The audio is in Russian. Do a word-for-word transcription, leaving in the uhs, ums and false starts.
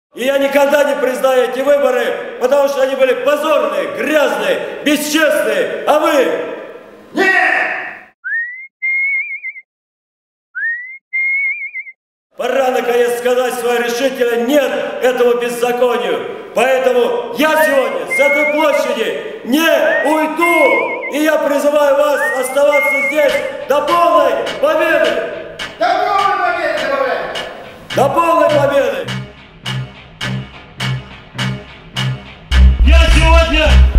И я никогда не признаю эти выборы, потому что они были позорные, грязные, бесчестные. А вы? Нет! Пора наконец сказать свое решительное «нет» этому беззаконию. Поэтому я сегодня с этой площади не уйду. И я призываю вас оставаться здесь до полной победы. До полной победы, товарищ! До полной победы. Я сегодня